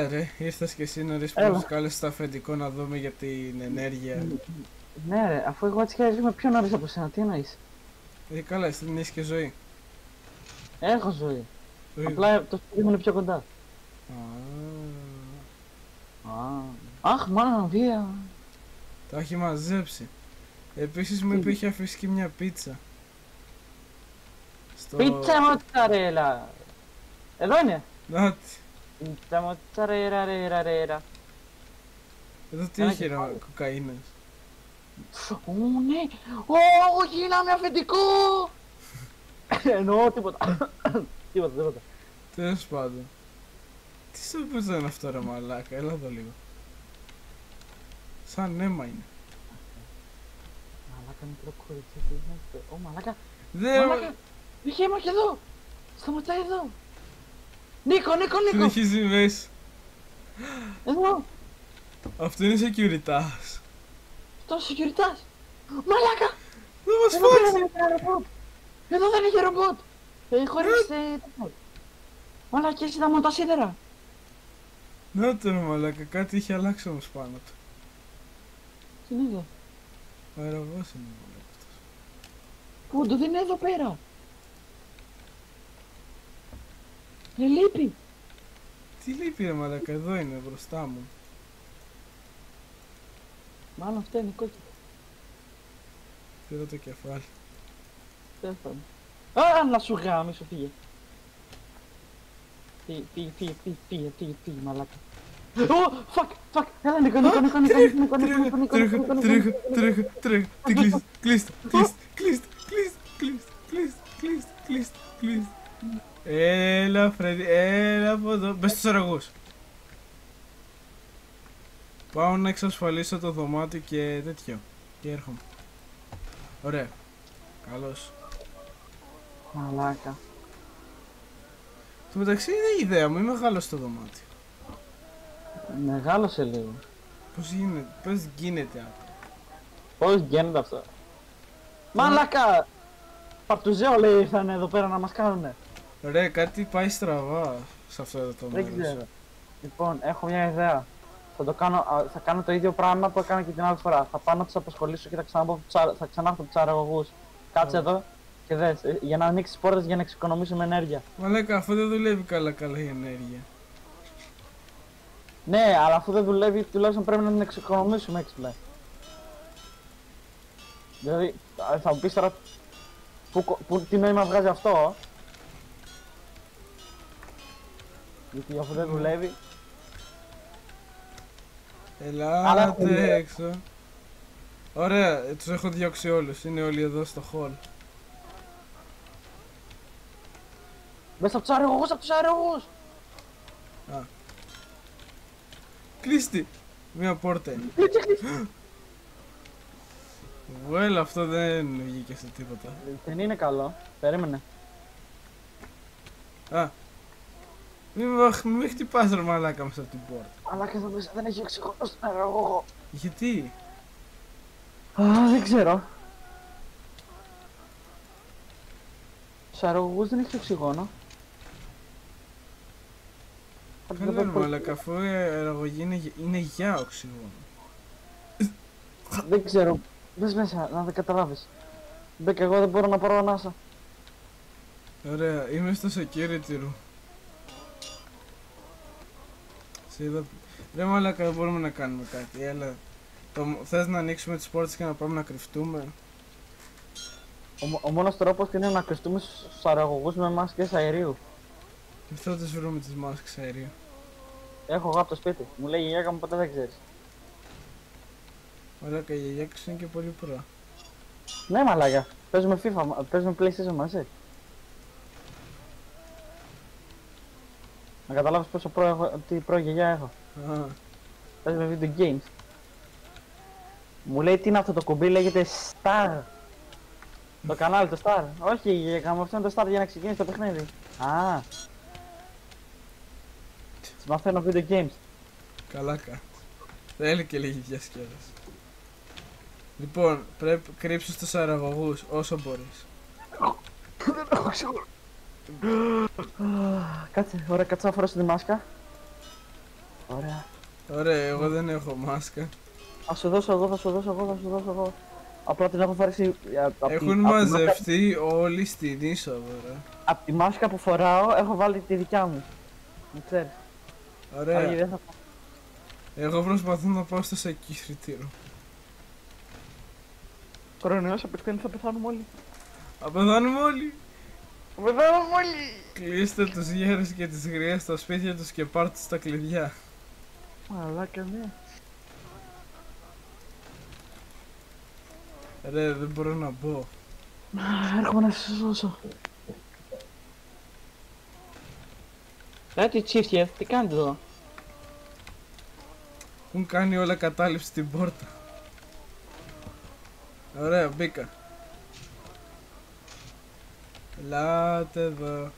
ρε, ήρθες και εσύ νωρίς που τους κάλεσες στο αφεντικό να δούμε για την ενέργεια. Ναι ρε, αφού εγώ έτσι είμαι πιο νωρίς από σένα, τι εννοείς? Καλά, εσύ δεν έχεις και ζωή. Έχω ζωή. Απλά το σπίτι μου είναι πιο κοντά. Αχ, μάνα, βία. Τα έχει μαζέψει. Επίσης μου είπε είχε αφήσει και μια πίτσα. Πίτσα μοτσαρέλα. Εδώ είναι. Νάτι. Πίτσα μοτσαρέλα, ρέρα, ρέρα. Εδώ τι έχει ρε, κοκαίνας. Ω, ναι. Ω, γίναμε αφεντικό. Εννοώ τίποτα. Τίποτα. Τέλος πάντων. Τι στο πέτσα είναι αυτό ρε μαλάκα, έλα εδώ λίγο. Σαν αίμα είναι. Μαλάκα μικρό κορίτσι, τι είναι. Ω, μαλάκα. Μαλάκα. Είχε αίμα και εδώ. Σταματάει εδώ. Νίκο. Τι έχει ζημές. Εδώ. Αυτό είναι securitas. Αυτό είναι securitas. Μαλάκα. Δεν μας φάξει. Εδώ δεν είχε ρομπότ. Χωρίς μαλάκες ήταν μόνο τα σίδερα. Να το ρε μαλάκα, κάτι είχε αλλάξει όμως πάνω του. Τι είναι εδώ? Ο αεραγός είναι μαλάκα αυτός. Πού το δεν είναι εδώ πέρα? Λείπει. Τι λείπει ρε μαλάκα, εδώ είναι μπροστά μου. Μάλλον αυτό είναι κόκκινο. Πήρα το κεφάλι. Τέλος πάντων. Α, να σου γάμισω, φύγε. Φύγε, μαλάκα. Ω, fuck, έλα Νίκο. Τρέχω, κλείστε. Έλα Φρέντι, έλα από εδώ, μπες στους αεραγούς. Πάω να εξασφαλίσω το δωμάτιο και τέτοιο. Και έρχομαι. Ωραία. Καλώς. Μαλάκα. Στο μεταξύ είναι η ιδέα μου, είναι μεγάλο το δωμάτιο. Μεγάλωσε λίγο. Πώς γίνεται αυτό? Πώς γίνεται αυτό? Μαλάκα! Παρτουζέο λέει ήρθαν εδώ πέρα να μας κάνουνε. Ρε, κάτι πάει στραβά σε αυτό εδώ το μέρος. Δεν ξέρω. Λοιπόν, έχω μια ιδέα. Θα κάνω το ίδιο πράγμα που έκανα και την άλλη φορά. Θα πάω να τους απασχολήσω και θα ξανάρθω τους αεραγωγούς. Κάτσε εδώ και δες, για να ανοίξεις πόρτες για να εξοικονομήσουμε ενέργεια. Μαλάκα, αυτό δεν δουλεύει καλά η ενέργεια. Ναι, αλλά αφού δεν δουλεύει, τουλάχιστον πρέπει να την εξοικονομήσουμε έξυπνα. Δηλαδή, θα μου πεις τώρα τι νόημα βγάζει αυτό. Γιατί αφού δεν δουλεύει. Ελάτε έξω. Ωραία, τους έχω διώξει όλους, είναι όλοι εδώ στο hall. Μπες από τους αερογούς, Α. Κλείστη! Μία πόρτα είναι. Well, αυτό δεν βγήκε σε τίποτα. Δεν είναι καλό, περίμενε. Α. Μη με χτυπάς ρε μαλάκα μέσα από την πόρτα. Αλλά και εδώ μέσα δεν έχει οξυγόνο στον αερογό. Γιατί? Α, δεν ξέρω. Στους αερογούς δεν έχει οξυγόνο. Καλά ρε μαλάκα, αφού η αεραγωγή είναι για οξυγόνο. Δεν ξέρω. Μπες μέσα, να δεν καταλάβεις. Μπέκα, εγώ δεν μπορώ να πάρω ανάσα. Ωραία, είμαι στο security room. Σε είδα... Ρε μαλάκα, δεν μπορούμε να κάνουμε κάτι, έλα. Θες να ανοίξουμε τις πόρτες και να πάμε να κρυφτούμε? Ο μόνος τρόπος είναι να κρυφτούμε στους αεραγωγούς με μάσκες αερίου. Και θα τις βρούμε τις μάσκες αερίου. Έχω εγώ από το σπίτι. Μου λέει η γιαγιά μου ποτέ δεν ξέρεις. Μαλάκα, η γιαγιά είναι και πολύ προ. Ναι μαλάκα, παίζουμε FIFA, παίζουμε PlayStation μαζί. Να καταλάβεις πόσο προ έχω, τι προ γιαγιά έχω. Παίζουμε video games. Μου λέει τι είναι αυτό το κουμπί, λέγεται Star. Το κανάλι το Star. Όχι γιαγιά μου, αυτό είναι το Star για να ξεκινήσει το παιχνίδι. Α. Τις μαθαίνω video games. Καλά κάνει. Θέλει και λίγη διασκέδαση. Λοιπόν, πρέπει κρύψου στους αεραγωγούς όσο μπορείς. Δεν έχω σίγουρο. Κάτσε, ωραία, κάτσε να φορέσω τη μάσκα. Ωραία. Ωραία, εγώ δεν έχω μάσκα. Θα σου δώσω εγώ, θα σου δώσω εγώ. Απλά την έχω φάρξει. Έχουν μαζευτεί όλοι στην είσοδο, ρε. Απ' τη μάσκα που φοράω έχω βάλει τη δικιά μου. Μην ξέρεις. Ωραία. Δεν θα... Εγώ προσπαθώ να πάω στο security room. Κορονοϊός απεκτείνει, θα πεθάνουμε όλοι. Θα πεθάνουμε όλοι. Θα πεθάνουμε όλοι. Κλείστε τους γέρους και τις γριές στα σπίτια τους και πάρτε τους τα κλειδιά. Μαλάκα, ναι. Ρε, δεν μπορώ να μπω. Έρχομαι να σας δώσω. Τι τσίφτιε, τι κάνετε εδώ? Έχουν κάνει όλα κατάληψη στην πόρτα. Ωραία, μπήκα. Ελάτε εδώ.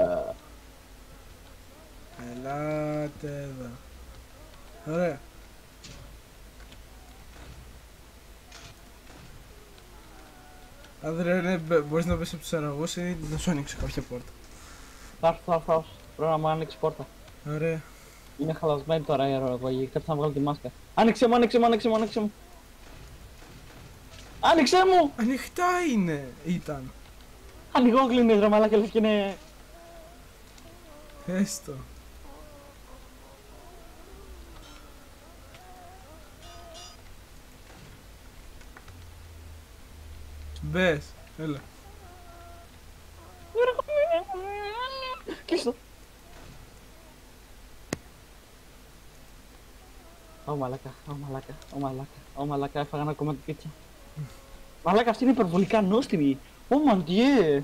Ελάτε εδώ. Ωραία. Άνδρε, μπορείς να πεις από τους αραγούς ή να σου ανοίξω κάποια πόρτα? Θα έρθω. Πρέπει να μου ανοίξει πόρτα. Ωραία. Είναι χαλασμένη τώρα η αερογωγή, κάτι θα βγάλω τη μάσκα. Άνοιξε μου. Άνοιξε μου! Ανοιχτά ήταν. Ανοιγόκλινες ρε μαλάκα, λες και είναι... Έστω. Μπες, έλα. Κλείστο. Ω μαλάκα, έφαγα ένα κομμάτι πίτσα. Μαλάκα, αυτή είναι υπερβολικά νόστιμη. Ω μαντιέ.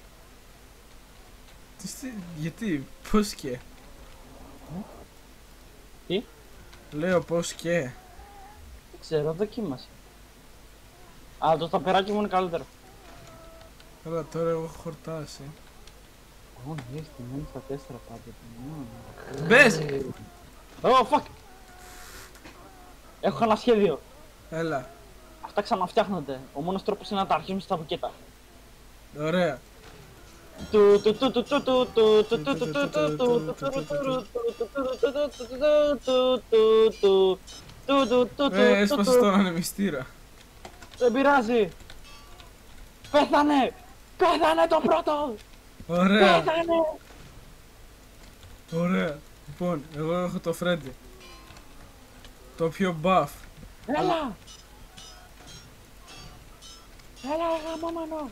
Γιατί, πώς και? Τι? Λέω πώς και. Δεν ξέρω, δοκίμασε. Αλλά το σταπεράκι μου είναι καλύτερο. Καλά, τώρα εγώ έχω χορτάσει. Ω, ναι, στημένη στα 4 πάντα. Μπες! Ω, fuck! Έχω ένα σχέδιο. Έλα. Αυτά ξαναφτιάχνονται. Ο μόνος τρόπος είναι να τα αρχίσουμε στα βουκέτα. Ωραία. Έσπασε τον ανεμιστήρα. Δεν πειράζει. Πέθανε! Πέθανε το πρώτο! Ωραία. Πέθανε! Ωραία. Λοιπόν, εγώ έχω το Φρέντι. Το πιο buff. Έλα! Έλα, γαμάμανο!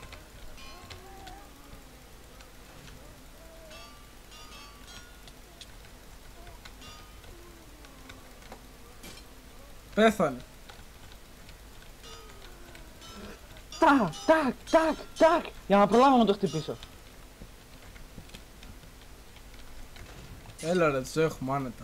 Πέθανε. Τάκ! Για να προλάβω να το χτυπήσω. Έλα ρε, τους έχουμε άνετα.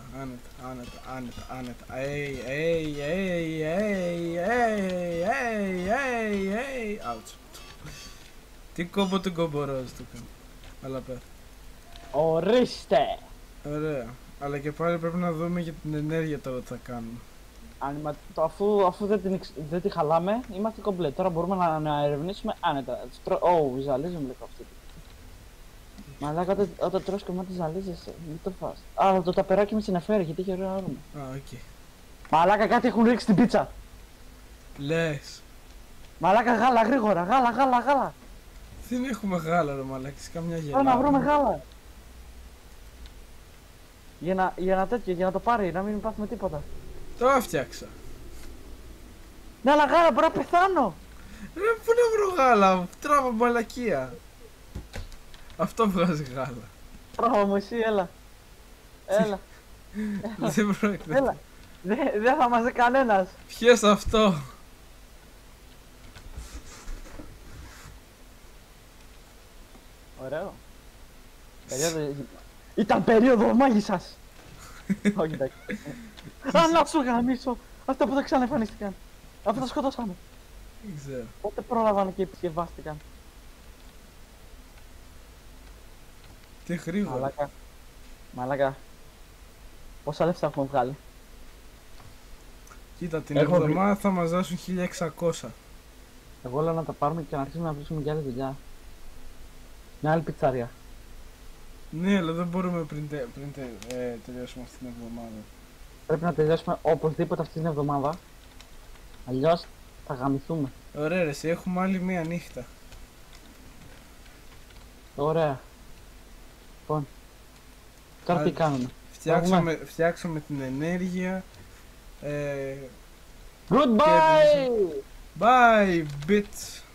Ouch. Τι κόμπο την κομπορόζ του κάνω. Αλλά πέρα. Ορίστε! Ωραία. Αλλά και πάλι πρέπει να δούμε για την ενέργεια τώρα τι θα κάνουμε. Αφού δεν τη χαλάμε, είμαστε κομπλέ. Τώρα μπορούμε να ερευνήσουμε άνετα. Ζαλίζουμε λίγο αυτή. Μαλάκα, όταν τρως κομμάτι ζαλίζεσαι, μην το φας. Α, το ταπεράκι με συνεφέρει γιατί έχει ωραίο άρωμα. Οκ. Μαλάκα, κάτι έχουν ρίξει στην πίτσα. Λες. Μαλάκα, γάλα γρήγορα, γάλα. Δεν έχουμε γάλα ρε μαλάκης, καμιά γελάδα. Θέλω να βρούμε γάλα. Για να το πάρει, να μην πάθουμε τίποτα. Το έφτιαξα. Ναι, αλλά γάλα, μπορώ να πεθάνω. Ρε, πού να βρω γάλα, τράβα μαλακία. Αυτό βγάζει γάλα. Μπράβο μου, εσύ, έλα. Δεν πρόκειται. Έλα. Δεν θα μας δει κανένας. Πιες αυτό. Ωραίο. Ήταν περίοδο μάγισσας. Όχι, εντάξει. Α, να σου γαμίσω. Αυτά που δεν ξαναεμφανίστηκαν. Αυτά τα σκοτώσαμε. Δεν ξέρω. Πότε πρόλαβαν και επισκευάστηκαν. Τι γρήγορα. Μαλάκα. Πόσα λεφτά έχουμε βγάλει? Κοίτα, την εβδομάδα θα μας δώσουν 1600. Εγώ λέω να τα πάρουμε και να αρχίσουμε να βρίσκουμε για άλλη δουλειά. Μια άλλη πιτσαρία. Ναι, αλλά δεν μπορούμε πριν τελειώσουμε αυτή την εβδομάδα. Πρέπει να τελειώσουμε οπωσδήποτε αυτή την εβδομάδα. Αλλιώς θα γαμηθούμε. Ωραία ρε, εσύ, έχουμε άλλη μία νύχτα. Ωραία. Λοιπόν. Τώρα τι κάνουμε. Φτιάξαμε την ενέργεια. Goodbye! Bye, bitch!